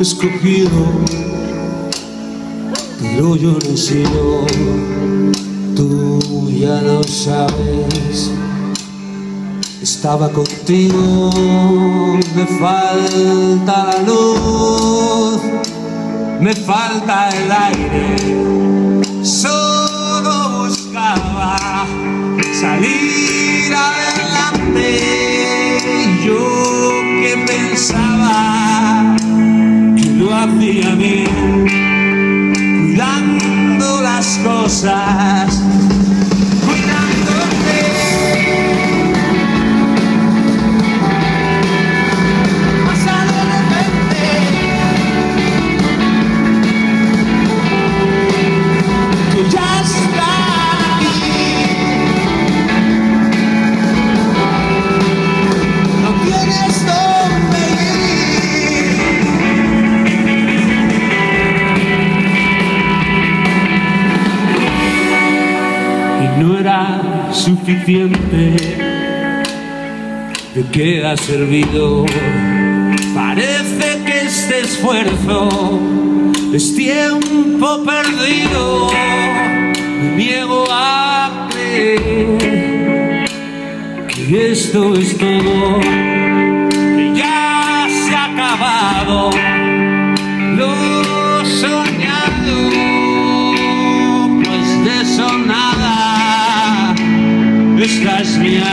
escogido, pero yo no he sido. Tú ya lo sabes, estaba contigo. Me falta la luz, me falta el aire. Solo buscaba salir adelante. Yo que pensaba que lo hacía bien, cuidando las cosas, cuidándote. Pasa de repente que ya está aquí. No tienes dónde ir. Y no era suficiente. ¿De qué ha servido? Parece que este esfuerzo es tiempo perdido. Me niego a creer que esto es todo, que ya se ha acabado lo soñado, pues de eso nada. Esta es mi